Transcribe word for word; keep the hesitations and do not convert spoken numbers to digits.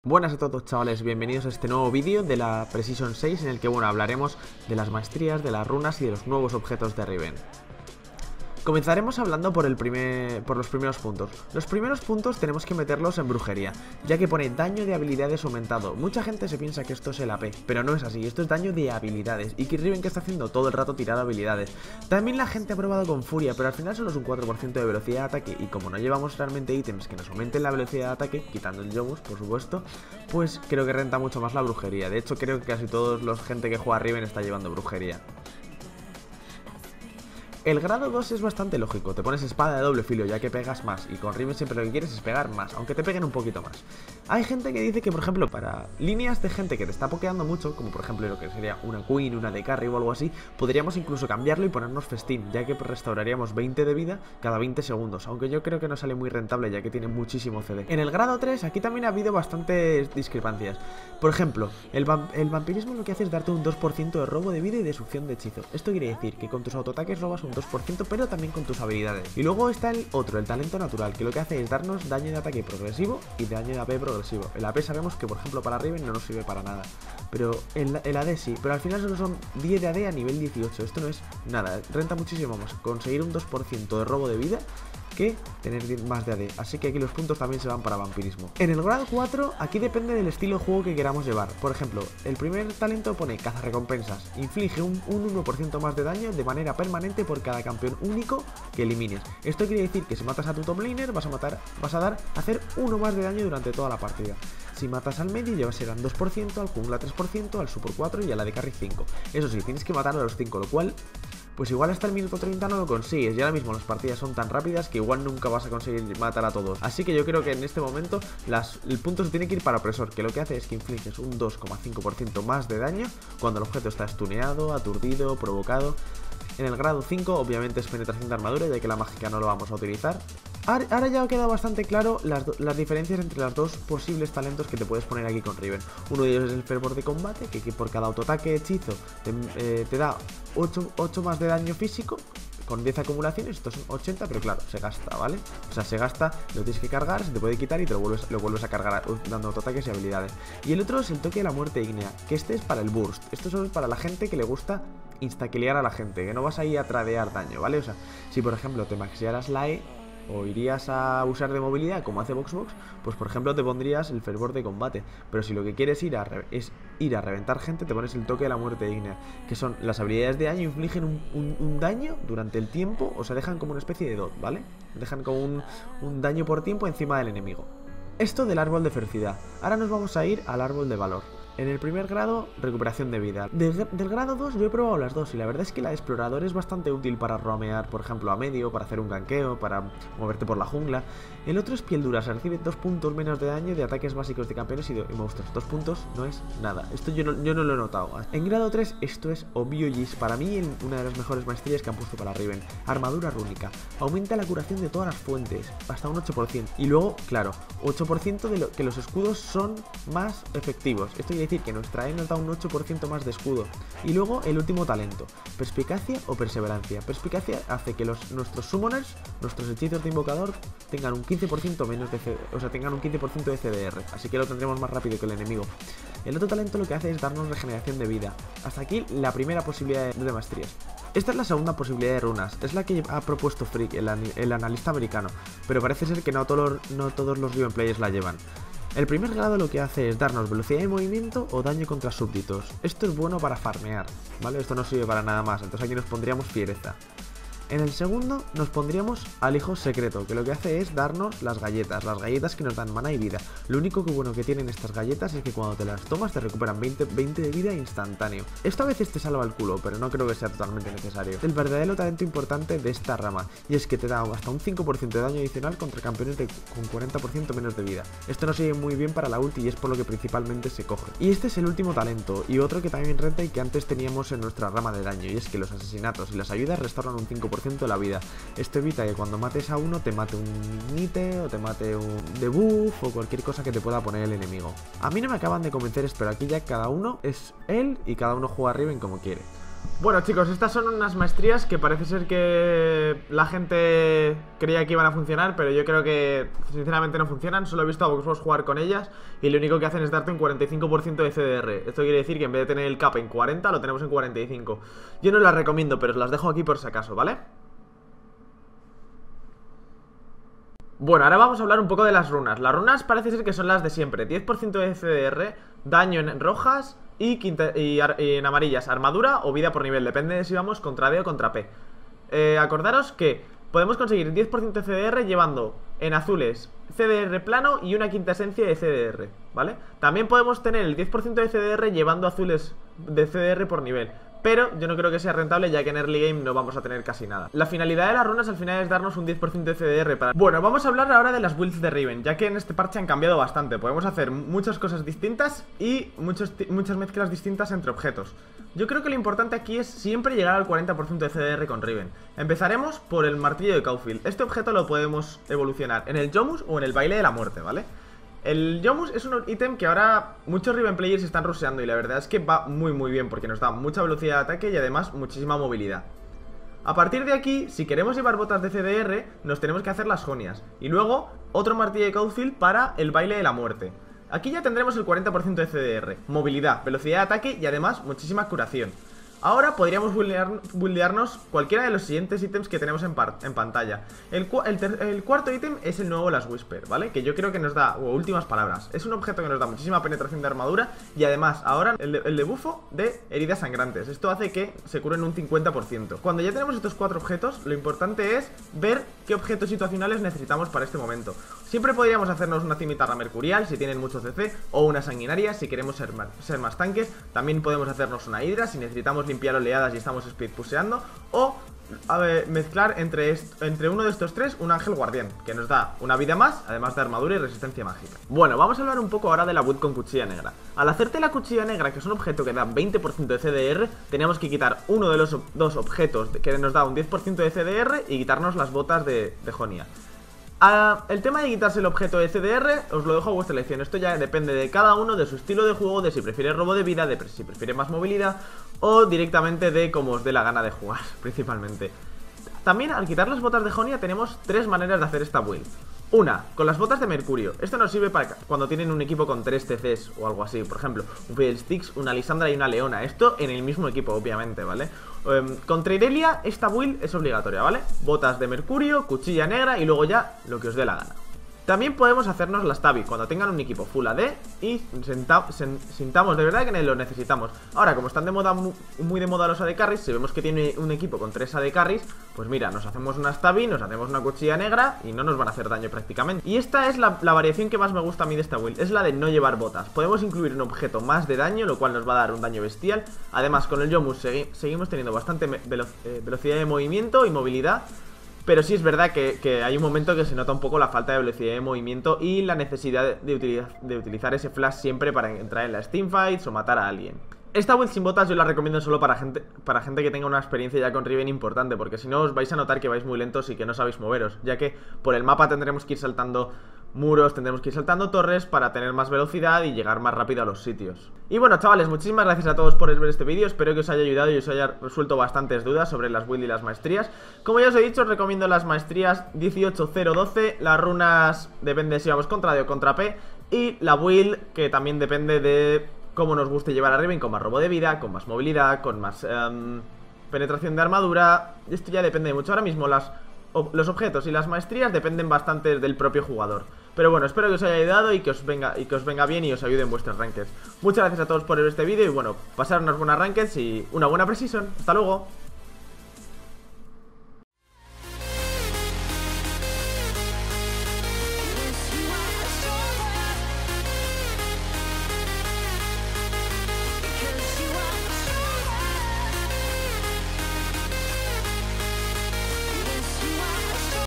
Buenas a todos, chavales, bienvenidos a este nuevo vídeo de la Precision seis en el que, bueno, hablaremos de las maestrías, de las runas y de los nuevos objetos de Riven. Comenzaremos hablando por, el primer, por los primeros puntos. Los primeros puntos tenemos que meterlos en brujería, ya que pone daño de habilidades aumentado. Mucha gente se piensa que esto es el A P, pero no es así, esto es daño de habilidades. Y que Riven que está haciendo todo el rato tirar habilidades. También la gente ha probado con furia, pero al final solo es un cuatro por ciento de velocidad de ataque. Y como no llevamos realmente ítems que nos aumenten la velocidad de ataque, quitando el Jomus, por supuesto, pues creo que renta mucho más la brujería. De hecho, creo que casi toda la gente que juega a Riven está llevando brujería. El grado dos es bastante lógico, te pones espada de doble filo ya que pegas más, y con Riven siempre lo que quieres es pegar más, aunque te peguen un poquito más. Hay gente que dice que, por ejemplo, para líneas de gente que te está pokeando mucho, como por ejemplo lo que sería una Queen, una de Carry o algo así, podríamos incluso cambiarlo y ponernos festín, ya que restauraríamos veinte de vida cada veinte segundos, aunque yo creo que no sale muy rentable ya que tiene muchísimo C D. En el grado tres aquí también ha habido bastantes discrepancias. Por ejemplo, el, vamp el vampirismo lo que hace es darte un dos por ciento de robo de vida y de succión de hechizo. Esto quiere decir que con tus autoataques robas un dos por ciento, pero también con tus habilidades. Y luego está el otro, el talento natural, que lo que hace es darnos daño de ataque progresivo y daño de A P progresivo. El A P sabemos que, por ejemplo, para Riven no nos sirve para nada, pero el, el A D sí, pero al final solo son diez de A D a nivel dieciocho. Esto no es nada, renta muchísimo más conseguir un dos por ciento de robo de vida que tener más de A D, así que aquí los puntos también se van para vampirismo. En el grado cuatro, aquí depende del estilo de juego que queramos llevar. Por ejemplo, el primer talento pone cazarrecompensas, inflige un, un uno por ciento más de daño de manera permanente por cada campeón único que elimines. Esto quiere decir que si matas a tu top laner vas a matar, vas a dar, hacer uno más de daño durante toda la partida. Si matas al medio ya serán dos por ciento, al jungla tres por ciento, al support cuatro y a la de carry cinco. Eso sí, tienes que matar a los cinco, lo cual pues igual hasta el minuto treinta no lo consigues, y ahora mismo las partidas son tan rápidas que igual nunca vas a conseguir matar a todos. Así que yo creo que en este momento las, el punto se tiene que ir para opresor, que lo que hace es que infliges un dos coma cinco por ciento más de daño cuando el objeto está stuneado, aturdido, provocado. En el grado cinco obviamente es penetración de armadura, ya que la mágica no lo vamos a utilizar. Ahora ya ha quedado bastante claro las, las diferencias entre los dos posibles talentos que te puedes poner aquí con Riven. Uno de ellos es el fervor de combate, que, que por cada autoataque hechizo te, eh, te da ocho, ocho más de daño físico, con diez acumulaciones. Estos son ochenta, pero claro, se gasta, ¿vale? O sea, se gasta, lo tienes que cargar, se te puede quitar y te lo vuelves, lo vuelves a cargar dando autoataques y habilidades. Y el otro es el toque de la muerte ígnea, que este es para el burst. Esto solo es para la gente que le gusta instaquilear a la gente, que no vas a ir a tradear daño, ¿vale? O sea, si por ejemplo te maxiaras la E o irías a usar de movilidad como hace VoxBox, pues por ejemplo te pondrías el fervor de combate. Pero si lo que quieres ir a es ir a reventar gente, te pones el toque de la muerte ígnea, que son las habilidades de daño, infligen un, un, un daño durante el tiempo, o sea, dejan como una especie de dot, ¿vale? Dejan como un, un daño por tiempo encima del enemigo. Esto del árbol de ferocidad. Ahora nos vamos a ir al árbol de valor. En el primer grado, recuperación de vida. De, del grado dos yo he probado las dos y la verdad es que la de explorador es bastante útil para roamear, por ejemplo, a medio, para hacer un ganqueo, para moverte por la jungla. El otro es piel dura, se recibe dos puntos menos de daño de ataques básicos de campeones y de y monstruos. Dos puntos no es nada. Esto yo no, yo no lo he notado. En grado tres esto es obvious, para mí una de las mejores maestrías que han puesto para Riven. Armadura rúnica. Aumenta la curación de todas las fuentes, hasta un ocho por ciento. Y luego, claro, ocho por ciento de lo, que los escudos son más efectivos. Esto quiere decir que nuestra E nos da un ocho por ciento más de escudo. Y luego el último talento, perspicacia o perseverancia. Perspicacia hace que los, nuestros summoners, nuestros hechizos de invocador, tengan un quince por ciento menos de C D, o sea, tengan un quince por ciento de C D R, así que lo tendremos más rápido que el enemigo. El otro talento lo que hace es darnos regeneración de vida. Hasta aquí la primera posibilidad de, de maestrías. Esta es la segunda posibilidad de runas, es la que ha propuesto Freak, el, el analista americano, pero parece ser que no todos, no todos los Riven players la llevan. El primer grado lo que hace es darnos velocidad de movimiento o daño contra súbditos. Esto es bueno para farmear, ¿vale? Esto no sirve para nada más, entonces aquí nos pondríamos fiereza. En el segundo nos pondríamos al hijo secreto, que lo que hace es darnos las galletas, las galletas que nos dan mana y vida. Lo único que bueno que tienen estas galletas es que cuando te las tomas te recuperan veinte, veinte de vida instantáneo. Esto a veces te salva el culo, pero no creo que sea totalmente necesario. El verdadero talento importante de esta rama, y es que te da hasta un cinco por ciento de daño adicional contra campeones de, con cuarenta por ciento menos de vida. Esto nos sigue muy bien para la ulti y es por lo que principalmente se coge. Y este es el último talento, y otro que también renta y que antes teníamos en nuestra rama de daño, y es que los asesinatos y las ayudas restauran un cinco por ciento de la vida. Esto evita que cuando mates a uno te mate un ignite o te mate un debuff o cualquier cosa que te pueda poner el enemigo. A mí no me acaban de convencer, pero aquí ya cada uno es él y cada uno juega a Riven como quiere. Bueno, chicos, estas son unas maestrías que parece ser que la gente creía que iban a funcionar, pero yo creo que sinceramente no funcionan. Solo he visto a Voxbox jugar con ellas y lo único que hacen es darte un cuarenta y cinco por ciento de C D R. Esto quiere decir que en vez de tener el cap en cuarenta, lo tenemos en cuarenta y cinco. Yo no las recomiendo, pero os las dejo aquí por si acaso, ¿vale? Bueno, ahora vamos a hablar un poco de las runas. Las runas parece ser que son las de siempre. diez por ciento de C D R, daño en rojas y, quinta, y, y en amarillas, armadura o vida por nivel. Depende de si vamos contra D o contra P. eh, Acordaros que podemos conseguir diez por ciento de C D R llevando en azules C D R plano y una quinta esencia de C D R, ¿vale? También podemos tener el diez por ciento de C D R llevando azules de C D R por nivel, pero yo no creo que sea rentable, ya que en early game no vamos a tener casi nada. La finalidad de las runas al final es darnos un diez por ciento de C D R para... Bueno, vamos a hablar ahora de las builds de Riven, ya que en este parche han cambiado bastante. Podemos hacer muchas cosas distintas y muchos, muchas mezclas distintas entre objetos. Yo creo que lo importante aquí es siempre llegar al cuarenta por ciento de C D R con Riven. Empezaremos por el martillo de Caulfield. Este objeto lo podemos evolucionar en el Jomus o en el baile de la muerte, ¿vale? El Jomus es un ítem que ahora muchos Riven players están rusheando y la verdad es que va muy muy bien porque nos da mucha velocidad de ataque y además muchísima movilidad. A partir de aquí, si queremos llevar botas de C D R, nos tenemos que hacer las jonias y luego otro martillo de Caulfield para el baile de la muerte. Aquí ya tendremos el cuarenta por ciento de C D R, movilidad, velocidad de ataque y además muchísima curación. Ahora podríamos buildear, buildearnos cualquiera de los siguientes ítems que tenemos en, en pantalla. El, cu el, el cuarto ítem es el nuevo Last Whisper, ¿vale? Que yo creo que nos da, o últimas palabras, es un objeto que nos da muchísima penetración de armadura y además ahora el, de, el debufo de heridas sangrantes. Esto hace que se curen un cincuenta por ciento. Cuando ya tenemos estos cuatro objetos, lo importante es ver qué objetos situacionales necesitamos para este momento. Siempre podríamos hacernos una cimitarra mercurial si tienen mucho C C, o una sanguinaria si queremos ser más, ser más tanques. También podemos hacernos una hidra si necesitamos limpiar oleadas y estamos speed puseando, o a ver, mezclar entre, entre uno de estos tres un ángel guardián, que nos da una vida más, además de armadura y resistencia mágica. Bueno, vamos a hablar un poco ahora de la build con cuchilla negra. Al hacerte la cuchilla negra, que es un objeto que da veinte por ciento de C D R, tenemos que quitar uno de los dos objetos que nos da un diez por ciento de C D R y quitarnos las botas de, de Jonia. Uh, el tema de quitarse el objeto de C D R os lo dejo a vuestra elección. Esto ya depende de cada uno, de su estilo de juego, de si prefiere robo de vida, de si prefiere más movilidad o directamente de cómo os dé la gana de jugar, principalmente. También al quitar las botas de Jonia tenemos tres maneras de hacer esta build. Una, con las botas de mercurio. Esto nos sirve para cuando tienen un equipo con tres T Cs o algo así. Por ejemplo, un Fiddlesticks, una Lisandra y una Leona. Esto en el mismo equipo, obviamente, ¿vale? Um, contra Irelia, esta build es obligatoria, ¿vale? Botas de mercurio, cuchilla negra y luego ya lo que os dé la gana. También podemos hacernos las Tabi cuando tengan un equipo full A D y sintamos de verdad que lo necesitamos. Ahora, como están de moda, muy de moda los A D Carries, si vemos que tiene un equipo con tres A D Carries, pues mira, nos hacemos unas Tabi, nos hacemos una cuchilla negra y no nos van a hacer daño prácticamente. Y esta es la, la variación que más me gusta a mí de esta build, es la de no llevar botas. Podemos incluir un objeto más de daño, lo cual nos va a dar un daño bestial. Además, con el Jomus segui seguimos teniendo bastante velo eh, velocidad de movimiento y movilidad. Pero sí es verdad que, que hay un momento que se nota un poco la falta de velocidad de movimiento y la necesidad de, utilizar, de utilizar ese flash siempre para entrar en las teamfights o matar a alguien. Esta build sin botas yo la recomiendo solo para gente, para gente que tenga una experiencia ya con Riven importante, porque si no os vais a notar que vais muy lentos y que no sabéis moveros, ya que por el mapa tendremos que ir saltando muros, tendremos que ir saltando torres para tener más velocidad y llegar más rápido a los sitios. Y bueno, chavales, muchísimas gracias a todos por ver este vídeo. Espero que os haya ayudado y os haya resuelto bastantes dudas sobre las builds y las maestrías. Como ya os he dicho, os recomiendo las maestrías dieciocho cero doce. Las runas depende si vamos contra D o contra P. Y la build que también depende de cómo nos guste llevar a Riven, con más robo de vida, con más movilidad, con más um, penetración de armadura. Esto ya depende mucho. Ahora mismo las... los objetos y las maestrías dependen bastante del propio jugador. Pero bueno, espero que os haya ayudado y que os venga, y que os venga bien y os ayude en vuestros rankeds. Muchas gracias a todos por ver este vídeo y bueno, pasar unas buenas rankeds y una buena precision. Hasta luego.